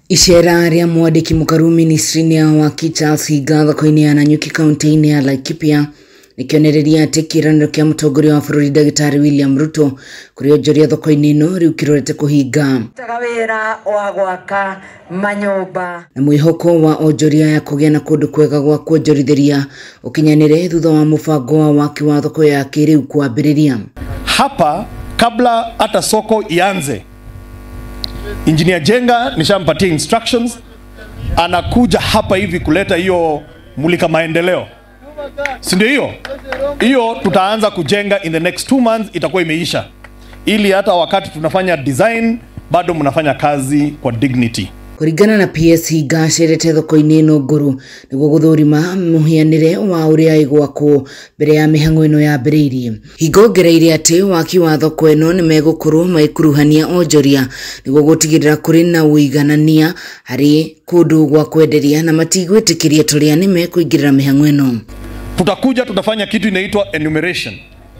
Ishera ria mwandiki mukaru ministry ya Waki thoko-ini ya Nanyuki county ya Laikipia nikionereria ati kiraniro kia mutongoria wa bururi Dagitari William Ruto kuri onjoria thoko-ini no riu kirorete kuhinga tagawira wa gwaka manyumba na mwihoko wa onjoria ya kugia na kundu kwega gwa kuonjorithiria ukinyanire thutha wa mubango wa Waki wa thoko ya kiriu kwambiriria. Hapa kabla hata soko ianze, Engineer Jenga nishampatia instructions, anakuja hapa hivi kuleta hiyo mulika maendeleo. Si ndio hiyo? Hiyo tutaanza kujenga in the next 2 months, itakuwa imeisha. Ili hata wakati tunafanya design bado mnafanya kazi kwa dignity. Kuringana na PS gasherete thoko-ini no nguru niguo guthurima muhianire wa uria igwako mbere ya mihango ino ya mbiririe. Higongereire ati Waki wa thoko ino ni megukorwo maikuruhania onjoria niguo gutigirira kuri na uiganania hari kundu gwa kwenderia na matigwitikiria turia ni mekuingirira mihango ino. Tutakuja tutafanya kitu inaitwa enumeration.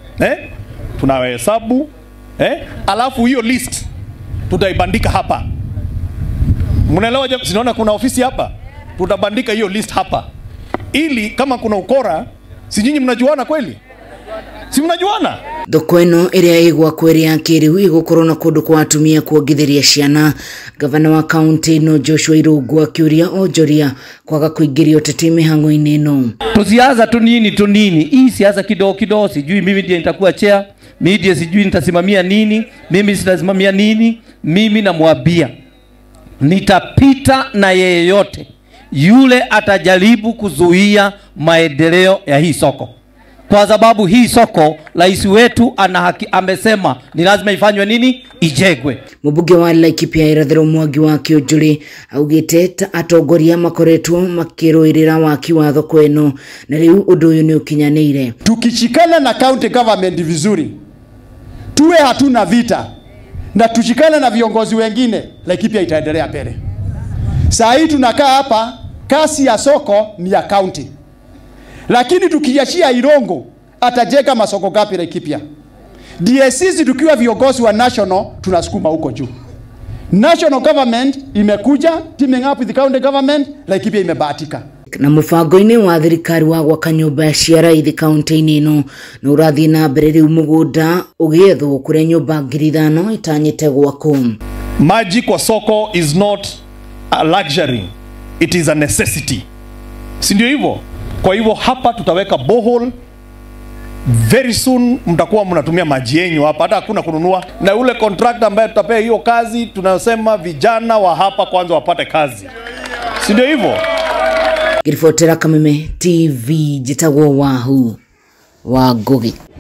Tunahesabu alafu hiyo list tutaibandika hapa. Mnaelewa je? Sinaona kuna ofisi hapa. Tutabandika hiyo list hapa. Ili kama kuna ukora, si nyinyi mnajuana kweli? Si mnajuana? Thoko ino iria igwako iria kiriu igukorwo na kundu kwa atumia kuongithiria ciana. Gavana wa county no Joshua Irungu akiuria onjoria kwaga kuingiria uteti mihango-ini ino. Tusianza tunini. Hii siasa kidogo sijui mimi ndiye nitakuwa chair, mimi ndiye sijui nitasimamia nini, mimi sitasimamia nini. Mimi namwambia nitapita na yeyote yule atajaribu kuzuia maendeleo ya hii soko. Kwa sababu hii soko rais wetu ana haki, amesema ni lazima ifanywe nini? Ijegwe. Mubunge wa Laikipia irathiro Mwangi wa Kionjuri augite atongoria makoretwo makiruirira Waki wa thoko ino na riu undu uyu ni ukinyanire. Tukishikana na county government vizuri, tuwe hatuna vita na tushikane na viongozi wengine, Laikipia itaendelea mbele. Saa hii tunakaa hapa, kasi ya soko ni ya county. Lakini tukiachia Irongo, atajenga masoko gapi Laikipia? DSC tukiwa viongozi wa national tunasukuma huko juu. National government imekuja teaming up with the county government, Laikipia imebahatika. Na mubango-ini wa thirikari wa gwaka nyumba ya ciara kaunti-ini ino na urathi na mbere riu mugunda ugiethwo kuria nyumba 5,000 itanyite gwako. Maji kwa soko is not a luxury, it is a necessity. Si ndio hivyo? Kwa hivyo hapa tutaweka borehole. Very soon mtakuwa mnatumia maji yenu hapa, hata hakuna kununua. Na ule contractor ambaye tutapea hiyo kazi, tunasema vijana wa hapa kwanza wapate kazi. Si ndio hivyo? Girifotera Kameme TV jitagwo Wahu wa Ngugi.